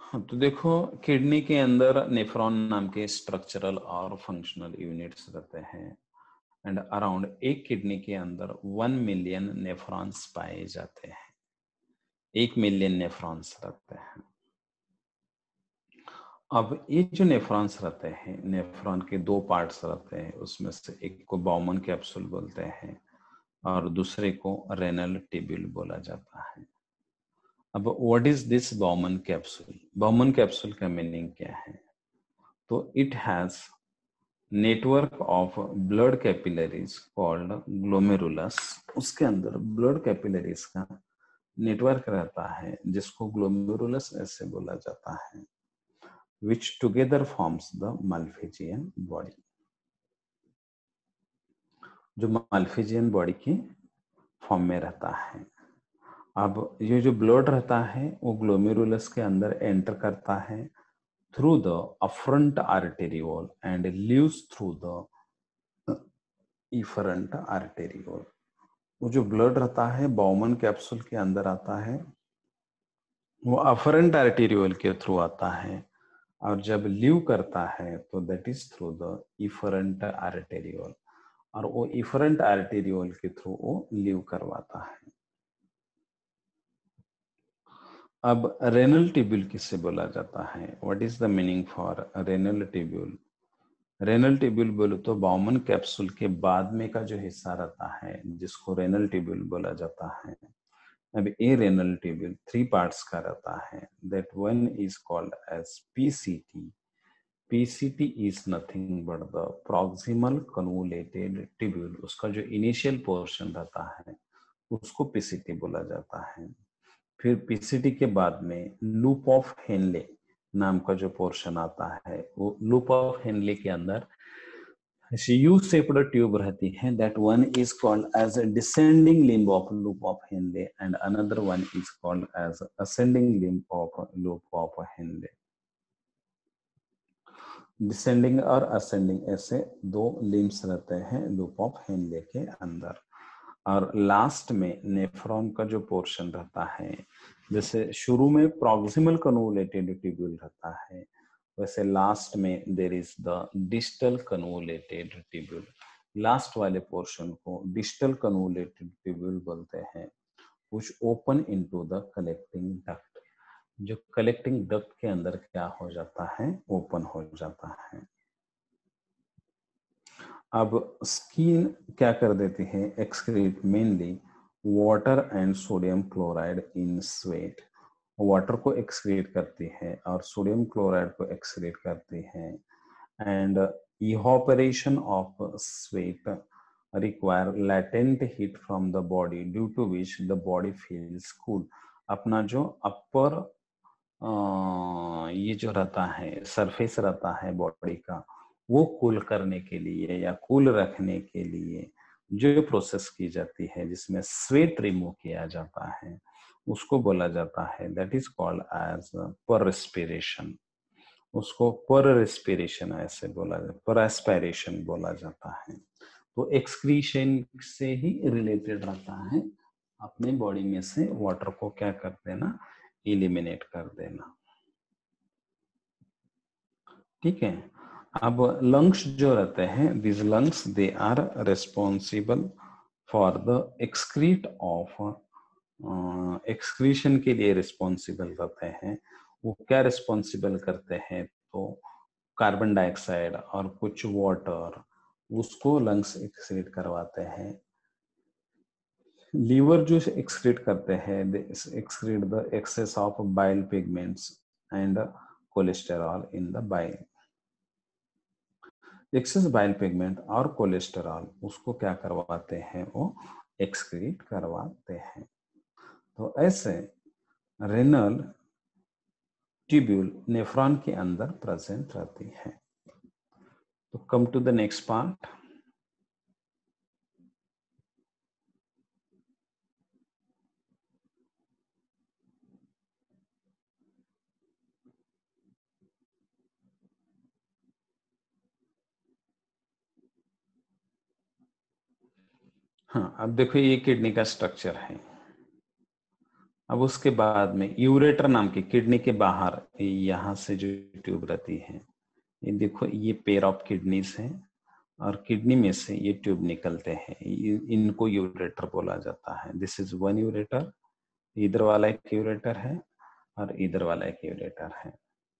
हाँ, तो देखो किडनी के अंदर नेफ्रॉन नाम के स्ट्रक्चरल और फंक्शनल यूनिट्स रहते हैं एंड अराउंड एक किडनी के अंदर 1 मिलियन नेफ्रॉन्स पाए जाते हैं। 1 मिलियन नेफ्रॉन्स रहते हैं। अब ये जो नेफ्रॉन्स रहते हैं, नेफ्रॉन के दो पार्ट्स रहते हैं, उसमें से एक को बाउमन कैप्सूल बोलते हैं और दूसरे को रेनल ट्यूब्यूल बोला जाता है। अब what is this Bowman capsule? Bowman capsule का मीनिंग क्या है? तो it has network of blood capillaries called glomerulus. उसके अंदर ब्लड कैपिलरीज का नेटवर्क रहता है जिसको ग्लोमेरुलस ऐसे बोला जाता है, which together forms the Malpighian body। जो माल्फिजियन बॉडी की फॉर्म में रहता है। अब ये जो ब्लड रहता है वो ग्लोमेरुलस के अंदर एंटर करता है through the afferent arteriole and leaves through the efferent arteriole. वो जो ब्लड रहता है बाउमन कैप्सूल के अंदर आता है, वो अफरंट आर्टेरियोल के थ्रू आता है और जब लीव करता है तो that is through the efferent arteriole, और वो इफरंट आर्टेरियोल के थ्रू वो लीव करवाता है। अब रेनल ट्यूब्यूल किससे बोला जाता है? What is the meaning for renal tubule? Renal tubule बोलो तो बाउमन कैप्सूल के बाद में का जो हिस्सा रहता है जिसको रेनल ट्यूब्यूल बोला जाता है। अब ए रेनल ट्यूब्यूल 3 पार्ट्स का रहता है। That one is called as PCT. PCT is nothing but the proximal convoluted tubule। उसका जो इनिशियल पोर्शन रहता है उसको PCT बोला जाता है। फिर PCT के बाद में लूप ऑफ हेनले नाम का जो पोर्शन आता है, वो लूप ऑफ हेनले के अंदर यू शेप्ड ट्यूब रहती है। That one is called as descending limb of loop of Henle and another one is called as ascending limb of loop of Henle. Descending और ascending ऐसे दो limbs रहते हैं loop of Henley के अंदर। और लास्ट में नेफ्रॉन का जो पोर्शन रहता है, जैसे शुरू में प्रॉक्सिमल कन्वोलेटेड ट्यूब्यूल रहता है, वैसे लास्ट में there is the distal convoluted tubule. Last वाले पोर्शन को डिस्टल कन्वोलेटेड ट्यूब्यूल बोलते हैं, which open into the collecting duct. जो कलेक्टिंग डक्ट के अंदर क्या हो जाता है? ओपन हो जाता है। अब स्किन क्या कर देती है? Excrete mainly water and sodium chloride in sweat. Water को एक्सक्रीट करती है और सोडियम क्लोराइड को एक्सक्रीट करती है। And evaporation of sweat require latent heat from the body due to which the body feels cool. अपना जो अपर ये जो रहता है सरफेस रहता है बॉडी का, वो कूल करने के लिए या कूल रखने के लिए जो प्रोसेस की जाती है जिसमें स्वेट रिमूव किया जाता है उसको बोला जाता है that is called as perspiration. उसको पर रेस्पिरेशन ऐसे बोला जाता, पर एस्पायरेशन बोला जाता है। तो एक्सक्रीशन से ही रिलेटेड रहता है, अपने बॉडी में से वाटर को क्या कर देना? इलिमिनेट कर देना। ठीक है। अब लंग्स जो रहते हैं, this lungs they are responsible for the excrete of, excretion के लिए रिस्पॉन्सिबल रहते हैं। वो क्या रिस्पॉन्सिबल करते हैं? तो कार्बन डाइऑक्साइड और कुछ वाटर, उसको लंग्स एक्सक्रीट करवाते हैं। लीवर जो एक्सक्रीट करते हैं, they excrete the excess of bile pigments and cholesterol in the bile. Excess bile pigment और कोलेस्टेरॉल उसको क्या करवाते हैं? वो एक्सक्रीट करवाते हैं। तो ऐसे रेनल ट्यूब्यूल नेफ्रॉन के अंदर प्रेजेंट रहती है। तो come to the next part. हाँ, अब देखो ये किडनी का स्ट्रक्चर है अब उसके बाद में यूरेटर नाम की किडनी के बाहर यहाँ से जो ट्यूब रहती है, ये देखो, ये पेयर ऑफ किडनीज हैं और किडनी में से ये ट्यूब निकलते हैं, इनको यूरेटर बोला जाता है। दिस इज वन यूरेटर, इधर वाला एक यूरेटर है और इधर वाला एक यूरेटर है।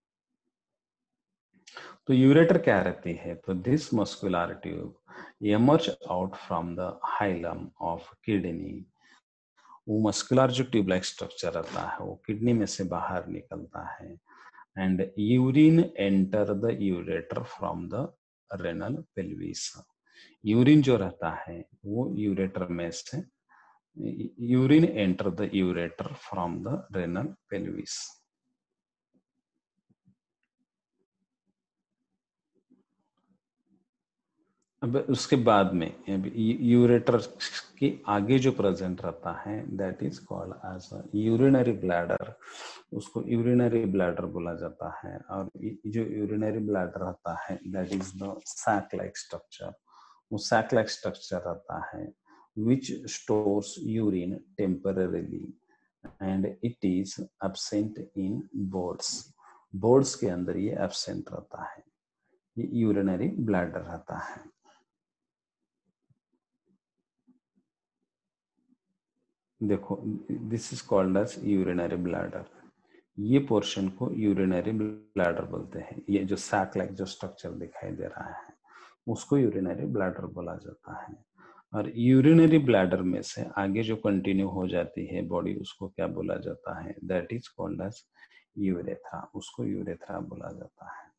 तो यूरेटर क्या रहती है? तो this muscular tube emerge out from the hilum of kidney. वो मस्कुलर जो ट्यूब लाइक स्ट्रक्चर रहता है वो किडनी में से बाहर निकलता है। And urine enter the ureter from the renal pelvis. Urine जो रहता है वो यूरेटर में से, urine enter the ureter from the renal pelvis. अब उसके बाद में यूरेटर के आगे जो प्रेजेंट रहता है that is called as urinary bladder. उसको यूरिनरी ब्लैडर बोला जाता है। और जो यूरिनरी ब्लैडर रहता है that is the sac like structure. वो सैक लाइक स्ट्रक्चर रहता है which stores urine temporarily and it is absent in birds. Birds के अंदर ये एब्सेंट रहता है। ये यूरिनरी ब्लैडर रहता है। देखो, this is called as urinary bladder. ये पोर्शन को यूरिनरी ब्लैडर बोलते हैं। ये जो सैक लाइक जो स्ट्रक्चर दिखाई दे रहा है उसको यूरिनरी ब्लैडर बोला जाता है। और यूरिनरी ब्लैडर में से आगे जो कंटिन्यू हो जाती है बॉडी, उसको क्या बोला जाता है? That is called as urethra. उसको यूरेथ्रा बोला जाता है।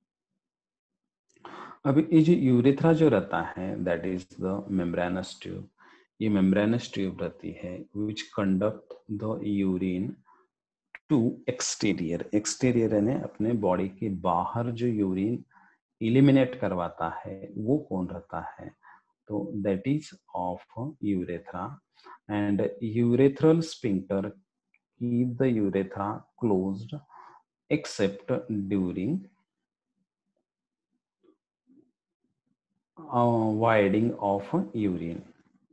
अब ये जो यूरेथ्रा जो रहता है that is the membranous tube. ये मेम्ब्रेनस ट्यूब रहती है which conduct the urine to exterior. Exterior यानी अपने बॉडी के बाहर जो यूरिन इलिमिनेट करवाता है वो कौन रहता है? तो that is of urethra. And urethral sphincter keep the urethra closed except during voiding of urine.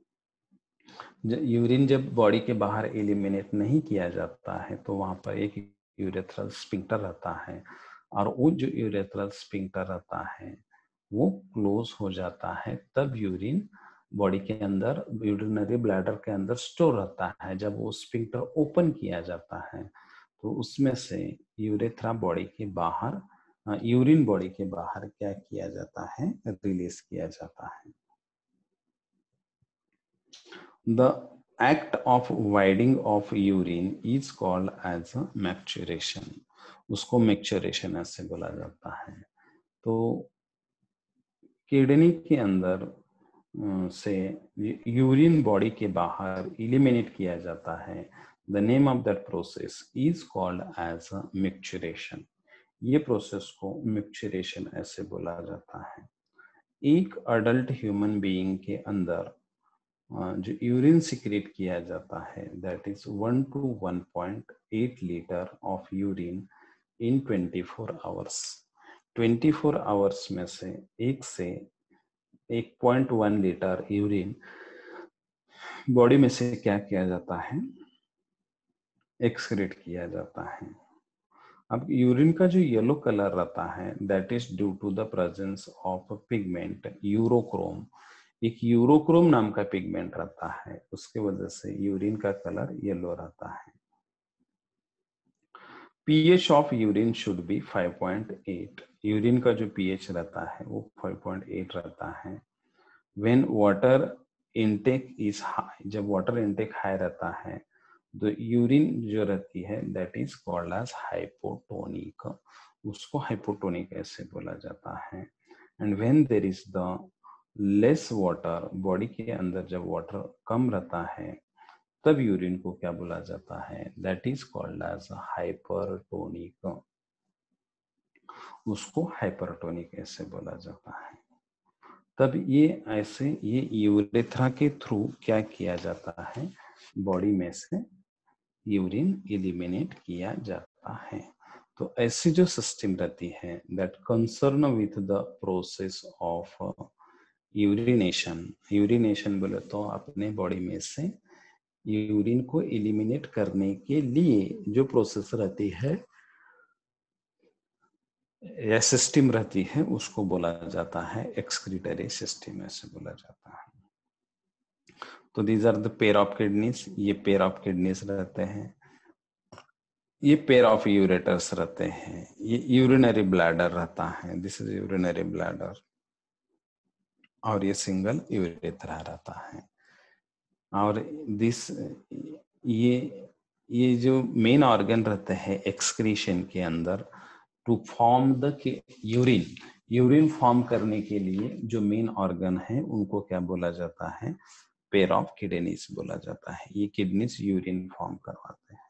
Urine जब बॉडी के बाहर एलिमिनेट नहीं किया जाता है तो वहां पर एक यूरेथ्रल स्पिंक्टर रहता है और वो जो यूरेथ्रल स्पिंक्टर रहता है वो क्लोज हो जाता है। तब यूरिन बॉडी के अंदर, यूरिनरी ब्लैडर के अंदर स्टोर रहता है। जब वो स्पिंक्टर ओपन किया जाता है तो उसमें से यूरेथ्रा बॉडी के बाहर, यूरिन बॉडी के बाहर क्या किया जाता है? रिलीज किया जाता है। The act of widening of urine is called as a maturation। उसको मैच्योरेशन ऐसे बोला जाता है। तो किडनी के अंदर से यूरिन बॉडी के बाहर इलिमिनेट किया जाता है। The name of that process is called as a maturation. ये प्रोसेस को मैच्योरेशन ऐसे बोला जाता है। एक अडल्ट ह्यूमन बीइंग के अंदर जो यूरिन सिक्रेट किया जाता है that is 1 to 1.8 litre of urine in 24 hours. 24 hours में से 1 से 1.1 लीटर यूरिन बॉडी में से क्या किया जाता है? एक्सक्रीट किया जाता है। अब यूरिन का जो येलो कलर रहता है that is due to the presence of pigment urochrome. एक यूरोक्रोम नाम का पिगमेंट रहता है, उसके वजह से यूरिन का कलर येलो रहता है। PH of urine should be 5.8। Urine का जो पीएच रहता है वो 5.8 रहता है। When water intake is high, जब वाटर इनटेक हाई रहता है तो यूरिन जो रहती है that is called as hypotonic. उसको हाइपोटोनिक ऐसे बोला जाता है। And when there is the less water, body के अंदर जब वाटर कम रहता है तब यूरिन को क्या बोला जाता है? That is called as hypertonic. उसको हाइपरटोनिक ऐसे बोला जाता है। तब ये ऐसे ये यूरेथ्रा के थ्रू क्या किया जाता है? बॉडी में से यूरिन एलिमिनेट किया जाता है। तो ऐसी जो सिस्टम रहती है that concern with the process of urination. Urination बोले तो अपने बॉडी में से यूरिन को एलिमिनेट करने के लिए जो प्रोसेस रहती है या सिस्टम रहती है उसको बोला जाता है एक्सक्रीटरी सिस्टम, ऐसे बोला जाता है। तो these are the pair of kidneys, ये पेयर ऑफ किडनीज रहते हैं, ये पेयर ऑफ यूरेटर्स रहते हैं, ये यूरिनरी ब्लैडर रहता है, दिस इज यूरिनरी ब्लैडर, और ये सिंगल यूरेथ्रा रहता है। और दिस ये जो मेन ऑर्गन रहते हैं एक्सक्रीशन के अंदर to form the urine, urine form करने के लिए जो मेन ऑर्गन है उनको क्या बोला जाता है, पेयर ऑफ किडनीज बोला जाता है। ये किडनीज यूरिन फॉर्म करवाते हैं।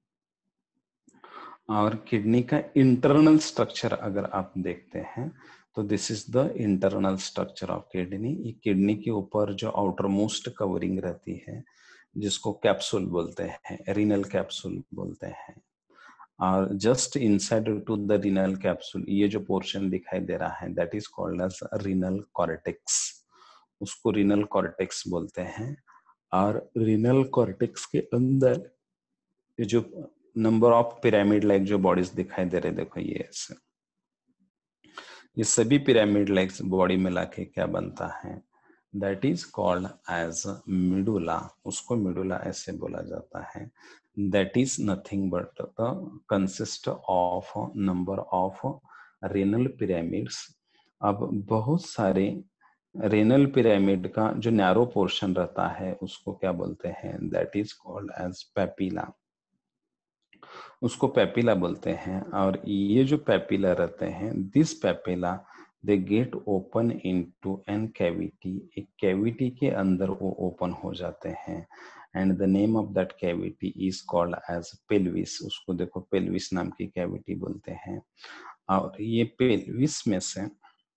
और किडनी का इंटरनल स्ट्रक्चर अगर आप देखते हैं तो this is the internal structure of kidney. ये किडनी के ऊपर जो आउटर मोस्ट कवरिंग रहती है जिसको कैप्सूल बोलते हैं, रीनल कैप्सूल बोलते हैं। और just inside to the renal capsule ये जो पोर्शन दिखाई दे रहा है that is called as renal cortex, उसको रीनल कॉर्टेक्स बोलते हैं। और रीनल कॉर्टेक्स के अंदर ये जो नंबर ऑफ पिरामिड लाइक जो बॉडीज दिखाई दे रहे, देखो ये ऐसे, ये सभी पिरामिड लाइक बॉडी मिला के क्या बनता है, that is called as medulla, उसको मिडुला ऐसे बोला जाता है। That is nothing but the consist of number of renal pyramids. अब बहुत सारे रेनल पिरामिड का जो नैरो पोर्शन रहता है उसको क्या बोलते हैं, that is called as papilla, उसको पेपिला बोलते हैं। और ये जो पेपिला रहते हैं, this papilla they get open into an cavity, एक कैविटी के अंदर वो ओपन हो जाते हैं। And the name of that cavity is called as pelvis, उसको देखो पेल्विस नाम की कैविटी बोलते हैं। और ये पेल्विस में से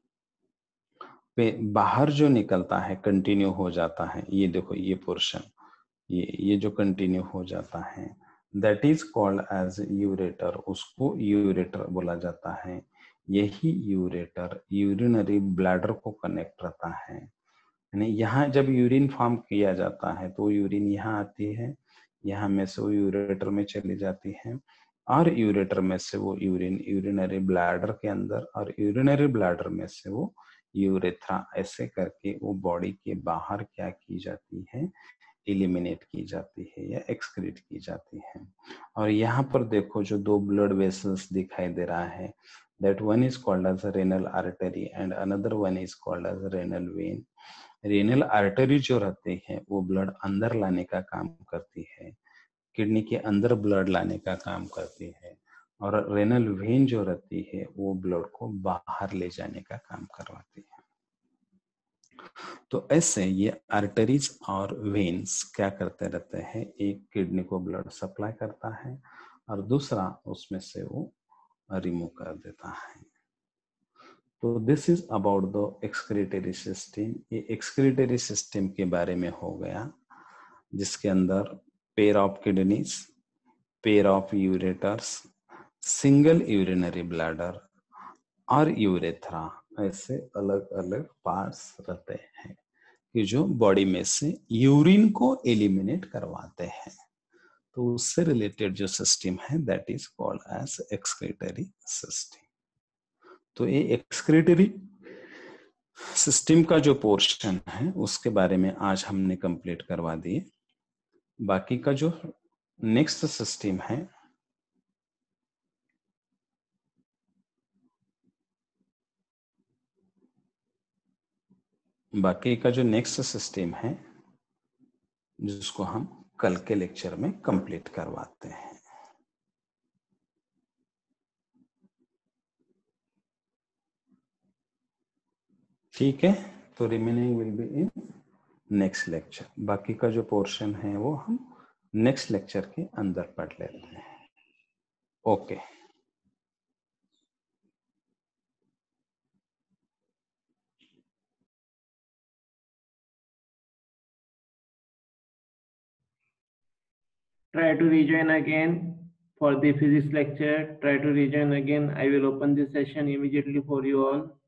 बाहर जो निकलता है कंटिन्यू हो जाता है, ये देखो ये पोर्शन, ये जो कंटिन्यू हो जाता है that is called as ureter, उसको यूरेटर बोला जाता है। यही यूरेटर यूरिनरी ब्लैडर को कनेक्ट रहता है, यानी यहाँ जब यूरिन फॉर्म किया जाता है तो यूरिन यहाँ आती है, यहाँ में से वो यूरेटर में चली जाती है, और यूरेटर में से वो यूरिन यूरिनरी ब्लैडर के अंदर, और यूरिनरी ब्लैडर में से वो यूरेथ्रा, ऐसे करके वो बॉडी के बाहर क्या की जाती है, एलिमिनेट की जाती है या एक्सक्रीट की जाती है। और यहाँ पर देखो जो दो ब्लड वेसल्स दिखाई दे रहा है, that one is called as renal artery and another one is called as renal vein. Renal artery जो रहती है वो ब्लड अंदर लाने का काम करती है, किडनी के अंदर ब्लड लाने का काम करती है, और रेनल वेन जो रहती है वो ब्लड को बाहर ले जाने का काम करवाती है। तो ऐसे ये आर्टरीज और वेन्स क्या करते रहते हैं, एक किडनी को ब्लड सप्लाई करता है और दूसरा उसमें से वो रिमूव कर देता है। तो this is about the excretory system. ये एक्सक्रीटरी सिस्टम के बारे में हो गया, जिसके अंदर pair of kidneys, pair of ureters, single urinary bladder और यूरेथ्रा, ऐसे अलग अलग पार्ट्स रहते हैं कि जो बॉडी में से यूरिन को एलिमिनेट करवाते हैं। तो उससे रिलेटेड जो सिस्टम है that is called as excretory system. तो ये एक्सक्रीटरी सिस्टम का जो पोर्शन है उसके बारे में आज हमने कंप्लीट करवा दिए। बाकी का जो नेक्स्ट सिस्टम है, बाकी का जो नेक्स्ट सिस्टम है जिसको हम कल के लेक्चर में कंप्लीट करवाते हैं। ठीक है, तो remaining will be in next lecture. बाकी का जो पोर्शन है वो हम नेक्स्ट लेक्चर के अंदर पढ़ लेते हैं। Okay. Try to rejoin again for the physics lecture. Try to rejoin again. I will open this session immediately for you all.